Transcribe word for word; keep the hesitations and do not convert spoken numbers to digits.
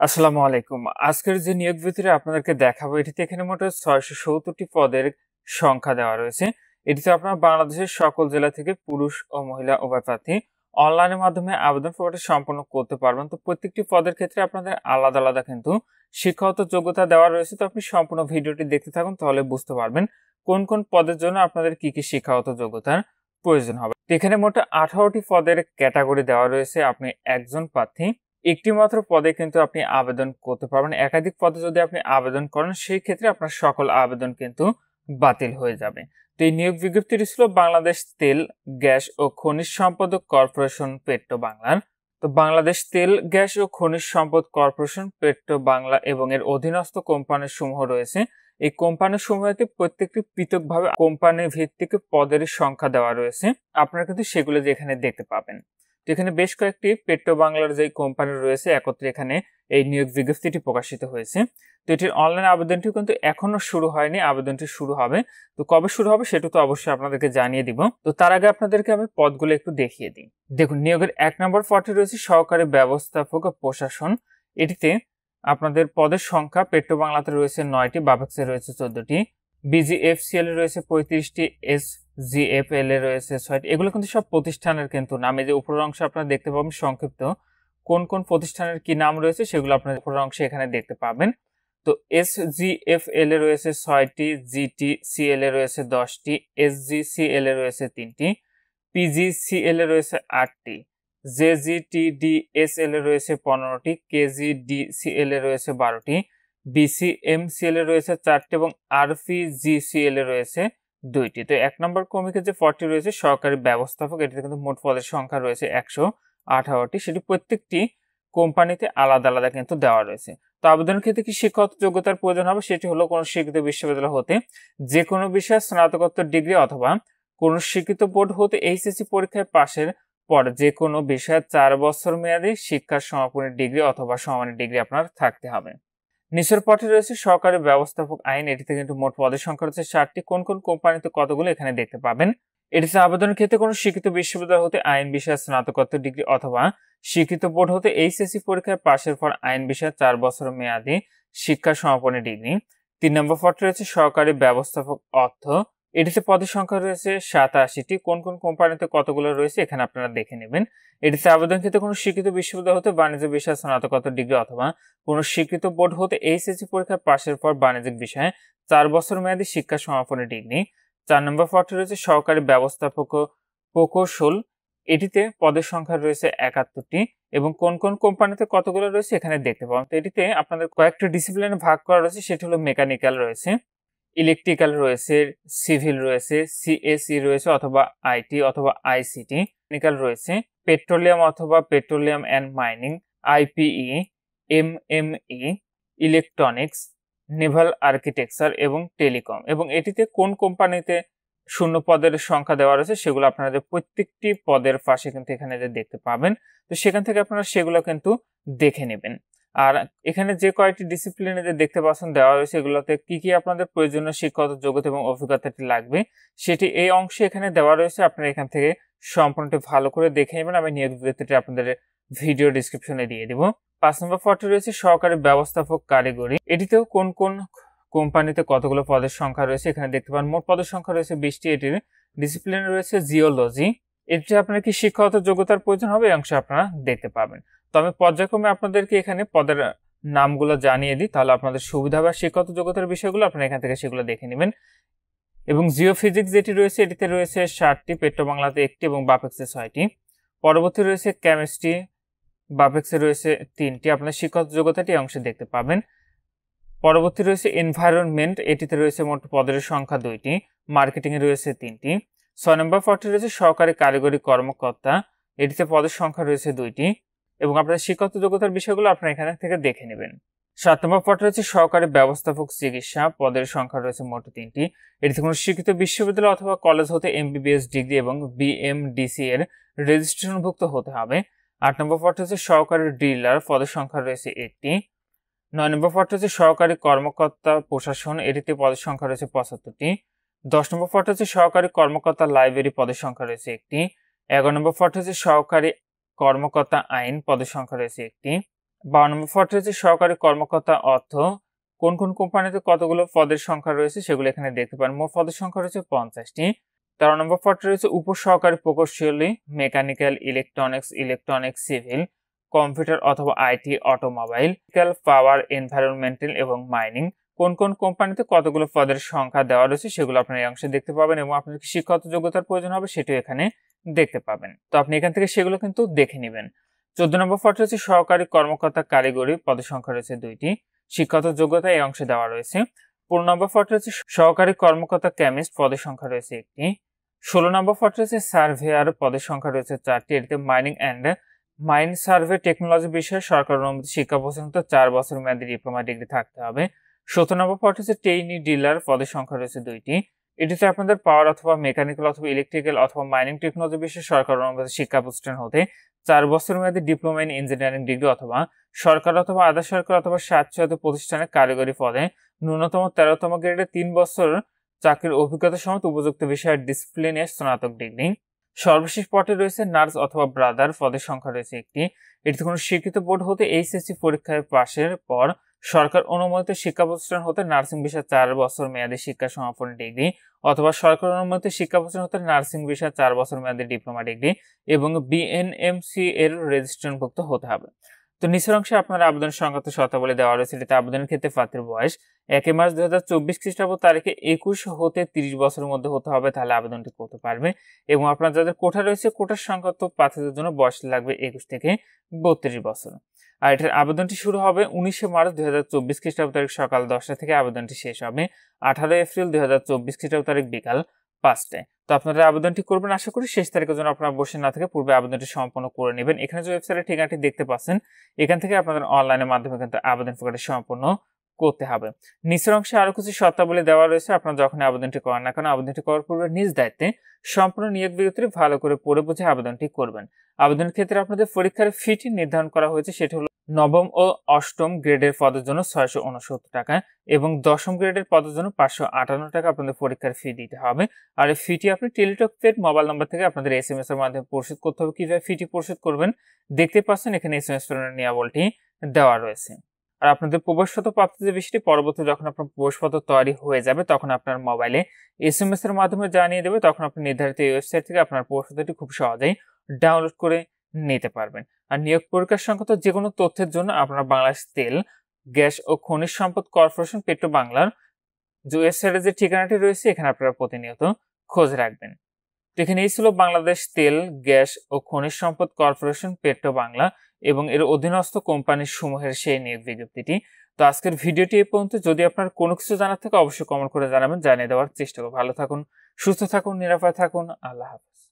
আসসালামু আলাইকুম। আজকের যে নিয়োগ বিজ্ঞপ্তিটা আপনাদেরকে দেখাবো, এটিতে এখানে মোট ছয়শো সত্তর টি পদের সংখ্যা দেওয়া রয়েছে। এটিতে আপনারা বাংলাদেশের সকল জেলা থেকে পুরুষ ও মহিলা উভয় প্রার্থী অনলাইনের মাধ্যমে আবেদন প্রক্রিয়াটি সম্পন্ন করতে পারবেন। তো প্রত্যেকটি পদের ক্ষেত্রে আপনাদের আলাদা আলাদা কিন্তু শিক্ষাগত যোগ্যতা দেওয়া রয়েছে। তো আপনি সম্পূর্ণ ভিডিওটি দেখতে থাকুন, তাহলে বুঝতে পারবেন কোন কোন পদের জন্য আপনাদের কি কি শিক্ষাগত যোগ্যতার প্রয়োজন হবে। তো এখানে মোট আঠারো টি পদের ক্যাটাগরি দেওয়া রয়েছে। আপনি একজন প্রার্থী একটি মাত্র পদে কিন্তু আপনি আবেদন করতে পারবেন। একাধিক পদে যদি আপনি আবেদন করেন, সেই ক্ষেত্রে আপনার সকল আবেদন কিন্তু বাতিল হয়ে যাবে। তো এই নিয়োগ বিজ্ঞপ্তিটি ছিল বাংলাদেশ তেল, গ্যাস ও খনিজ সম্পদ কর্পোরেশন পেট্রোবাংলার। তো বাংলাদেশ তেল, গ্যাস ও খনিজ সম্পদ কর্পোরেশন পেট্রোবাংলা এবং এর অধীনস্থ কোম্পানি সমূহ রয়েছে। এই কোম্পানি সমূহতে প্রত্যেকটি পৃথকভাবে কোম্পানি ভিত্তিক পদের সংখ্যা দেওয়া রয়েছে। আপনারা কিন্তু সেগুলো যেখানে দেখতে পাবেন। তো এখানে বেশ কয়েকটি পেট্রোবাংলার যে কোম্পানি রয়েছে একত্রে এখানে এই নিয়োগ বিজ্ঞপ্তিটি প্রকাশিত হয়েছে। তো এটির অনলাইন আবেদনটি কিন্তু এখনো শুরু হয়নি, আবেদনটি শুরু হবে। তো কবে শুরু হবে সেটা তো অবশ্যই আপনাদেরকে জানিয়ে দিব। তো তার আগে আপনাদেরকে আমি পদগুলো একটু দেখিয়ে দিই। দেখুন, নিয়োগের এক নম্বর পদটি রয়েছে সহকারী ব্যবস্থাপক প্রশাসন। এটিতে আপনাদের পদের সংখ্যা পেট্রোবাংলাতে রয়েছে নয়টি, বাপেক্সে রয়েছে চোদ্দটি, বিজিএফসিএল এ রয়েছে পঁয়ত্রিশটি, এস জিএফএল এ রয়েছে ছয়টি। এগুলো কিন্তু সব প্রতিষ্ঠানের কিন্তু নাম। এই যে উপরের অংশে আপনারা দেখতে পাবেন সংক্ষিপ্ত কোন কোন প্রতিষ্ঠানের কি নাম রয়েছে সেগুলো আপনার উপরের অংশে এখানে দেখতে পাবেন। তো এস জিএফএল এ রয়েছে ছয়টি, জিটিসিএল এ রয়েছে দশটি, এসজিসিএল এ রয়েছে তিনটি, পিজিসিএল এ রয়েছে আটটি, জেজিটিডিএসএল এ রয়েছে পনেরোটি, কেজিডিসিএল এ রয়েছে বারোটি, বিসিএমসিএল এ রয়েছে চারটি এবং আরপিজিসিএল এ রয়েছে দুইটি। তো এক নম্বর ক্রমিকে যে পদটি রয়েছে সহকারী ব্যবস্থাপক, এটিতে কিন্তু মোট পদের সংখ্যা রয়েছে একশো আঠারোটি। সেটি প্রত্যেকটি কোম্পানিতে আলাদা আলাদা কিন্তু দেওয়া রয়েছে। তো আবেদনের ক্ষেত্রে কি শিক্ষাগত যোগ্যতার প্রয়োজন হবে, সেটি হলো কোনো স্বীকৃত বিশ্ববিদ্যালয় হতে যে কোনো বিষয়ে স্নাতকোত্তর ডিগ্রি অথবা কোনো স্বীকৃত বোর্ড হতে এইচএসসি পরীক্ষায় পাশের পর যে কোনো বিষয়ে চার বছর মেয়াদী শিক্ষার সমাপনী ডিগ্রি অথবা সমানের ডিগ্রি আপনার থাকতে হবে। নিচের পদে রয়েছে সহকারী ব্যবস্থাপক আইন। এটিতে কিন্তু মোট পদের সংখ্যা রয়েছে ষাটটি। কোন কোন কোম্পানিতে কতগুলো এখানে দেখতে পাবেন। এটিতে আবেদনের ক্ষেত্রে কোনো স্বীকৃত বিশ্ববিদ্যালয় হতে আইন বিষয়ে স্নাতকোত্তর ডিগ্রি অথবা স্বীকৃত বোর্ড হতে এইচএসসি পরীক্ষায় পাশের পর আইন বিষয়ে চার বছর মেয়াদী শিক্ষা সমাপনী ডিগ্রি। তিন নম্বর পদে রয়েছে সহকারী ব্যবস্থাপক অর্থ। এটিতে পদের সংখ্যা রয়েছে সাতাশিটি। কোন কোন কোম্পানিতে কতগুলো রয়েছে এখানে আপনারা দেখে নেবেন। এটিতে আবেদন ক্ষেত্রে কোনো স্বীকৃত বিশ্ববিদ্যালয় হতে বাণিজ্য বিষয়ে স্নাতকোত্তর ডিগ্রি অথবা কোনো স্বীকৃত বোর্ড হতে এইচএসসি পরীক্ষায় পাশের পর বাণিজ্যিক বিষয়ে চার বছর মেয়াদী শিক্ষা সমাপনী ডিগ্রি। চার নম্বর পদটি রয়েছে সহকারী ব্যবস্থাপক প্রকৌশল। এটিতে পদের সংখ্যা রয়েছে একাত্তরটি এবং কোন কোন কোম্পানিতে কতগুলো রয়েছে এখানে দেখতে পাবেন। তো এটিতে আপনাদের কয়েকটি ডিসিপ্লিনে ভাগ করা রয়েছে। সেটি হলো মেকানিক্যাল রয়েছে, ইলেকট্রিক্যাল রয়েছে, সিভিল রয়েছে, সিএসই রয়েছে অথবা আইটি অথবা আইসিটি, টেকনিক্যাল রয়েছে, পেট্রোলিয়াম অথবা petroleum and mining, IPE, MME, electronics, naval architecture এবং টেলিকম। এবং এটিতে কোন কোম্পানিতে শূন্য পদের সংখ্যা দেওয়া রয়েছে সেগুলো আপনারা যে প্রত্যেকটি পদের পাশে কিন্তু এখানে যে দেখতে পাবেন। তো সেখান থেকে আপনারা সেগুলো কিন্তু দেখে নেবেন। আর এখানে যে কয়েকটি ডিসিপ্লিনে যে দেখতে পাচ্ছেন দেওয়া রয়েছে এগুলোতে কি কি আপনাদের প্রয়োজনীয় শিক্ষাগত যোগ্যতা এবং অভিজ্ঞতাটি লাগবে সেটি এই অংশে এখানে দেওয়া রয়েছে। আপনারা এখান থেকে সম্পূর্ণটি ভালো করে দেখে নেবেন। আমি নিয়োগ বিজ্ঞপ্তিটি আপনাদের ভিডিও ডিসক্রিপশনে দিয়ে দিব। পাঁচ নম্বর পদটি রয়েছে সহকারী ব্যবস্থাপক কারিগরি। এটিতেও কোন কোন কোম্পানিতে কতগুলো পদের সংখ্যা রয়েছে এখানে দেখতে পান। মোট পদের সংখ্যা রয়েছে বিশটি। এটির ডিসিপ্লিনে রয়েছে জিওলজি। এটি আপনার কি শিক্ষাগত যোগ্যতার প্রয়োজন হবে এই অংশে আপনারা দেখতে পাবেন। তো আমি পর্যায়ক্রমে আপনাদেরকে এখানে পদের নামগুলো জানিয়ে দিই, তাহলে আপনাদের সুবিধা বা শিক্ষাগত যোগ্যতার বিষয়গুলো আপনারা এখান থেকে সেগুলো দেখে নেবেন। এবং জিওফিজিক্স যেটি রয়েছে এটিতে রয়েছে ষাটটি, পেট্রোবাংলাতে একটি এবং বাপেক্সে ছয়টি। পরবর্তী রয়েছে কেমিস্ট্রি, বাপেক্সে রয়েছে তিনটি। আপনার শিক্ষাগত যোগ্যতাটি অংশে দেখতে পাবেন। পরবর্তী রয়েছে এনভায়রনমেন্ট, এটিতে রয়েছে মোট পদের সংখ্যা দুইটি, মার্কেটিং এ রয়েছে তিনটি। ছয় নম্বর পদটি রয়েছে সহকারী কারিগরি কর্মকর্তা। এটিতে পদের সংখ্যা রয়েছে দুইটি এবং আপনার শিক্ষাগত যোগ্যতার বিষয়গুলো আপনারা এখানে থেকে দেখে নেবেন। সাত নম্বর পদটি রয়েছে সহকারী ব্যবস্থাপক চিকিৎসা। পদের সংখ্যা রয়েছে মোট তিনটি। এটিতে কোনো স্বীকৃত বিশ্ববিদ্যালয় অথবা কলেজ হতে এমবিবিএস ডিগ্রি এবং বিএমডিসি এর রেজিস্ট্রেশনভুক্ত হতে হবে। আট নম্বর পদটি হচ্ছে সহকারী ডিলার। পদের সংখ্যা রয়েছে একটি। নয় নম্বর পদটি হচ্ছে সহকারী কর্মকর্তা প্রশাসন। এটিতে পদের সংখ্যা রয়েছে পঁচাত্তরটি। দশ নম্বর পদটি হচ্ছে সহকারী কর্মকর্তা লাইব্রেরি। পদের সংখ্যা রয়েছে একটি। এগারো নম্বর পদটি হচ্ছে সহকারী কর্মকর্তা আইন। পদের সংখ্যা রয়েছে একটি। বারো নম্বর পদটি হচ্ছে সহকারী কর্মকর্তা অর্থ কোন কোন কোম্পানিতে কতগুলো পদের সংখ্যা রয়েছে সেগুলো এখানে দেখতে পারেন। মোট পদের সংখ্যা রয়েছে পঞ্চাশটি। তেরো নম্বর পদটি রয়েছে উপসহকারী প্রকৌশলী mechanical, electronics, electronics, civil, computer অথবা আইটি, অটোমোবাইল, পাওয়ার, এনভায়রনমেন্টাল এবং মাইনিং। কোন কোন কোম্পানিতে কতগুলো পদের সংখ্যা দেওয়া রয়েছে সেগুলো আপনার এই অংশে দেখতে পাবেন এবং আপনার কি শিক্ষাগত যোগ্যতার প্রয়োজন হবে সেটিও এখানে দেখতে পাবেন। তো আপনি এখান থেকে সেগুলো কিন্তু দেখে নেবেন। চোদ্দ নম্বর পদটি হচ্ছে সহকারী কর্মকর্তা কারিগরি, পদের সংখ্যা রয়েছে দুইটি। শিক্ষাগত যোগ্যতা এই অংশে দেওয়া রয়েছে। পনেরো নম্বর পদটি হচ্ছে সহকারী কর্মকর্তা কেমিস্ট, পদের সংখ্যা রয়েছে একটি। ষোলো নম্বর পদটি হচ্ছে সার্ভেয়ার, পদের সংখ্যা রয়েছে চারটি। এটিতে mining and mine survey technology বিষয়ে সরকার অনুমোদিত শিক্ষা পর্যন্ত চার বছর মেয়াদী ডিপ্লোমা ডিগ্রি থাকতে হবে। সতেরো নম্বর পদটি হচ্ছে টেইনি ডিলার, পদের সংখ্যা রয়েছে দুইটি। এটিতে আপনাদের পাওয়ার অথবা মেকানিক্যাল অথবা ইলেকট্রিক্যাল অথবা মাইনিং টেকনোলজি বিষয়ে সরকার অনুমোদিত শিক্ষা প্রতিষ্ঠান হতে চার বছর মেয়াদী ডিপ্লোমা ইন ইঞ্জিনিয়ারিং ডিগ্রি অথবা সরকার অথবা আধা সরকার অথবা স্বায়ত্তশাসিত প্রতিষ্ঠানে কারিগরি পদে ন্যূনতম তেরোতম গ্রেডে তিন বছর চাকরির অভিজ্ঞতা সমেত উপযুক্ত বিষয়ের ডিসিপ্লিনে স্নাতক ডিগ্রি। সর্বশেষ পদে রয়েছে নার্স অথবা ব্রাদার, পদের সংখ্যা রয়েছে একটি। এটিতে কোনো স্বীকৃত বোর্ড হতে এইচএসসি পরীক্ষায় পাশের পর সরকার অনুমোদিত শিক্ষা প্রতিষ্ঠান হতে নার্সিং বিষয়ে চার বছর মেয়াদী শিক্ষা সমাপন ডিগ্রি অথবা সরকার অনুমোদিত শিক্ষা প্রতিষ্ঠান হতে নার্সিং বিষয়ে চার বছর মেয়াদী ডিপ্লোমা ডিগ্রি এবং বিএনএমসি এর রেজিস্ট্রেশনভুক্ত হতে হবে। তো নিচের অংশে আপনার আবেদন সংক্রান্ত শর্তাবলী দেওয়া রয়েছে। এটিতে আবেদনের ক্ষেত্রে প্রার্থীর বয়স এক মার্চ দুই হাজার চব্বিশ খ্রিস্টাব্দ তারিখে একুশ হতে তিরিশ বছরের মধ্যে হতে হবে, তাহলে আবেদনটি করতে পারবে। এবং আপনার যাদের কোটা রয়েছে কোটার সংক্রান্ত প্রার্থীদের জন্য বয়স লাগবে একুশ থেকে বত্রিশ বছর। আর এটার আবেদনটি শুরু হবে উনিশে মার্চ দুই হাজার চব্বিশ খ্রিস্টাব্দ তারিখ সকাল দশটা থেকে আবেদনটি শেষ হবে আঠারোই এপ্রিল দুই হাজার চব্বিশ খ্রিস্টাব্দ তারিখ বিকাল পাঁচটায়। তো আপনারা আবেদনটি করবেন, আশা করি শেষ তারিখের জন্য আপনারা বসে না থেকে পূর্বে আবেদনটি সম্পন্ন করে নেবেন। এখানে যে ওয়েবসাইটের ঠিকানাটি দেখতে পাচ্ছেন এখান থেকে আপনাদের অনলাইনের মাধ্যমে কিন্তু আবেদন প্রক্রিয়া সম্পন্ন করতে হবে। নিচের অংশে আরো কিছু শর্তাবলী দেওয়া রয়েছে। আপনারা যখন আবেদনটি করেন না কেন আবেদনটি করার পূর্বে নিজ দায়িত্বে সম্পূর্ণ নিয়োগ বিজ্ঞপ্তি ভালো করে পড়ে বুঝে আবেদনটি করবেন। আবেদনের ক্ষেত্রে আপনাদের পরীক্ষার ফিটি নির্ধারণ করা হয়েছে, সেটি হলো নবম ও অষ্টম গ্রেডের পদের জন্য ছয়শো উনসত্তর টাকা এবং দশম গ্রেডের পদের জন্য পাঁচশো আটান্ন টাকা আপনাদের পরীক্ষার ফি দিতে হবে। আর এই ফিটি আপনি টেলিটক পেড মোবাইল নাম্বার থেকে আপনাদের এস এম এস এর মাধ্যমে পরিশোধ করতে হবে। কিভাবে ফিটি পরিশোধ করবেন দেখতে পাচ্ছেন এখানে এস এম এস প্রেরণের নিয়মাবলী দেওয়া রয়েছে। আর আপনাদের প্রবেশপত্র প্রাপ্তির যে বিষয়টি পরবর্তী যখন আপনার প্রবেশপত্র তৈরি হয়ে যাবে তখন আপনার মোবাইলে এস এম এস এর মাধ্যমে জানিয়ে দেবে, তখন আপনি নির্ধারিত এই ওয়েবসাইট থেকে আপনার প্রবেশপত্রটি খুব সহজেই ডাউনলোড করে নিতে পারবেন। আর নিয়োগ পরীক্ষার সংক্রান্ত যে কোনো তথ্যের জন্য আপনারা বাংলাদেশ তেল, গ্যাস ও খনিজ সম্পদ কর্পোরেশন পেট্রোবাংলার যে ওয়েবসাইটের যে ঠিকানাটি রয়েছে এখানে আপনারা প্রতিনিয়ত খোঁজ রাখবেন। তো এখানে এই ছিল বাংলাদেশ তেল, গ্যাস ও খনিজ সম্পদ কর্পোরেশন পেট্রোবাংলা এবং এর অধীনস্থ কোম্পানি সমূহের সেই নিয়োগ বিজ্ঞপ্তিটি। তো আজকের ভিডিওটি এই পর্যন্ত। যদি আপনার কোনো কিছু জানার থাকে অবশ্যই কমেন্ট করে জানাবেন, জানিয়ে দেওয়ার চেষ্টা করব। ভালো থাকুন, সুস্থ থাকুন, নিরাপদ থাকুন। আল্লাহ হাফেজ।